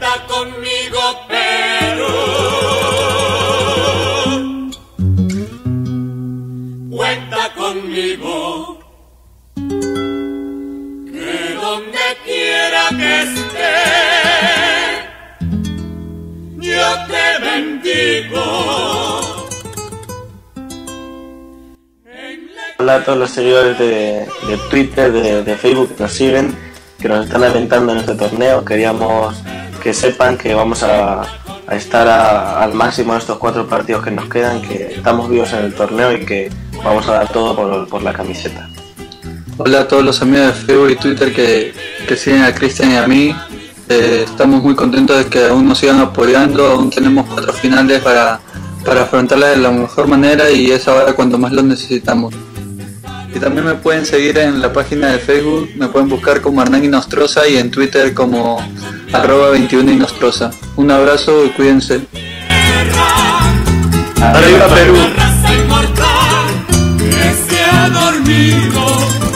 Cuenta conmigo, Perú. Cuenta conmigo. Que donde quiera que esté, yo te bendigo. Hola a todos los seguidores de Twitter, de Facebook que nos siguen, que nos están alentando en este torneo. Queríamos que sepan que vamos a estar al máximo en estos 4 partidos que nos quedan, que estamos vivos en el torneo y que vamos a dar todo por la camiseta. Hola a todos los amigos de Facebook y Twitter que siguen a Cristian y a mí. Estamos muy contentos de que aún nos sigan apoyando. Aún tenemos 4 finales para afrontarla de la mejor manera, y es ahora cuando más lo necesitamos. Y también me pueden seguir en la página de Facebook, me pueden buscar como Hernán Inostroza, y en Twitter como @21Inostroza. Un abrazo y cuídense. ¡Arriba Perú! Que se ha dormido.